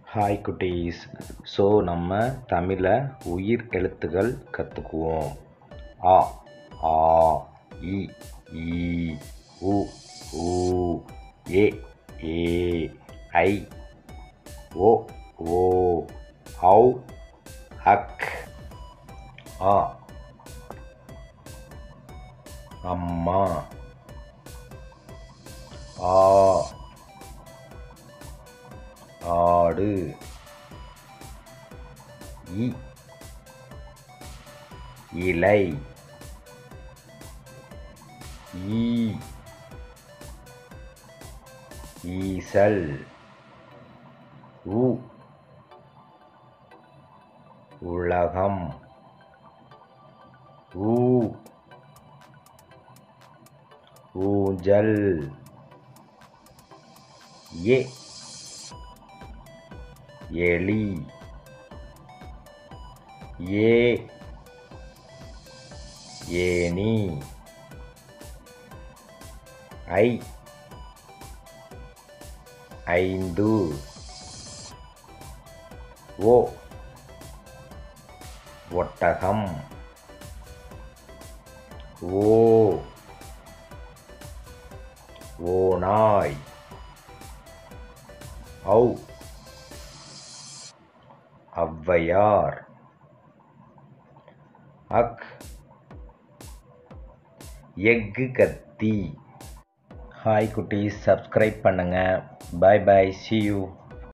Hi குட்டீஸ். So நம்ம தமிழை உயிர் எழுத்துக்கள் கற்றுக்குவோம். ஆ, ஆ, இ, ஈ, உ, ஊ, ஏ, ஏ, ஐ, ஓ, ஓ, ஔ, அக். ஆ, அம்மா. ஆ, ஆடு. இ, இலை. ஈ, ஈசல். உ, உலகம். ஊ, ஊஞ்சல். ஏ, எலி. ஏ, ஏணி. ஐ, ஐந்து. ஓ, ஒட்டகம். ஓ, ஓநாய். ஔ, ஔவையார். அக், எக்கு கத்தி. ஹாய் குட்டீஸ், சப்ஸ்கிரைப் பண்ணுங்கள். பாய் பாய், see you.